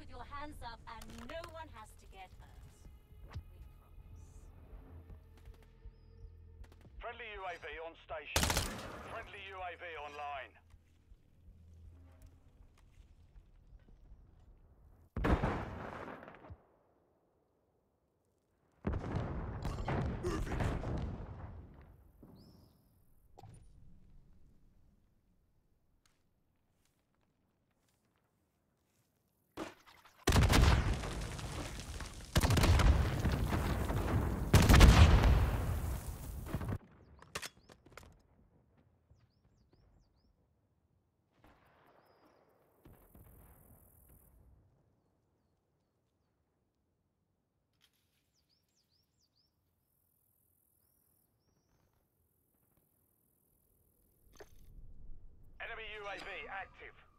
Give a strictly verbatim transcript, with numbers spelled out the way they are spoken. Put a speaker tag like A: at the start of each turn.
A: your hands up and no one has to get hurt. We promise.
B: Friendly U A V on station. Friendly U A V online. Enemy U A V active.